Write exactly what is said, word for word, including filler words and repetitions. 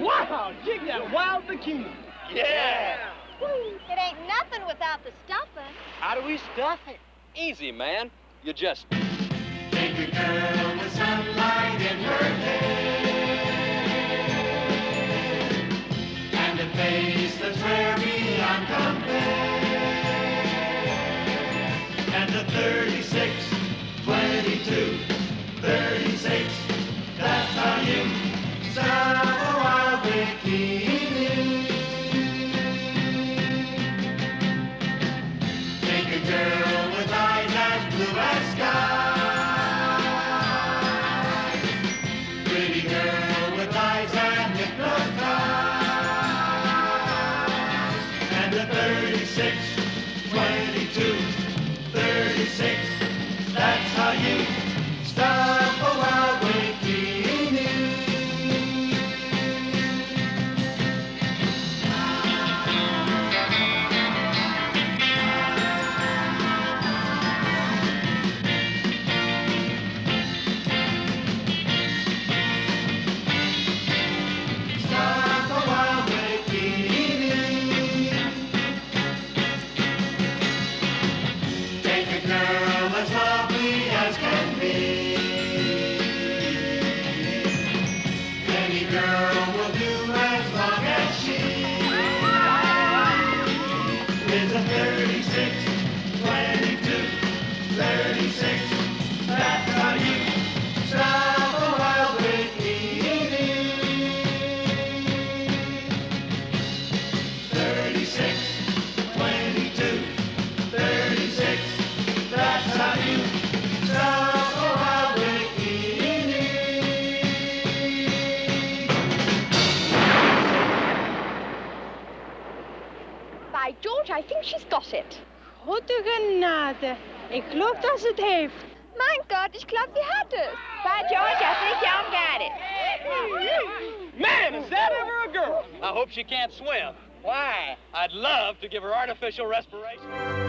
Wow, dig that Wild Bikini. Yeah. It ain't nothing without the stuffing. How do we stuff it? Easy, man. You just... Take a girl with sunlight in her hair and a face that's rare beyond compare, and a thirty-six, twenty-two, thirty-six, that's how you style a wild bikini. Take a girl with eyes as blue as sky, pretty girl with eyes that hypnotize, and a thirty-six, twenty-two, thirty-six, that's how you stuff a wild bikini. Stuff a wild bikini. Take a girl as lovely as can be. Any girl will do as long as she is a thirty-six, twenty-two, thirty-six. That's how you stop a wild bikini. thirty-six, twenty-two, thirty-six. That's how you stop a wild bikini. By George, I think she's got it. Goede genade. Ik geloof dat ze het heeft. Mein Gott, ich glaube, sie hat es. By George, I think y'all got it. Man, is that ever a girl? I hope she can't swim. Why? I'd love to give her artificial respiration.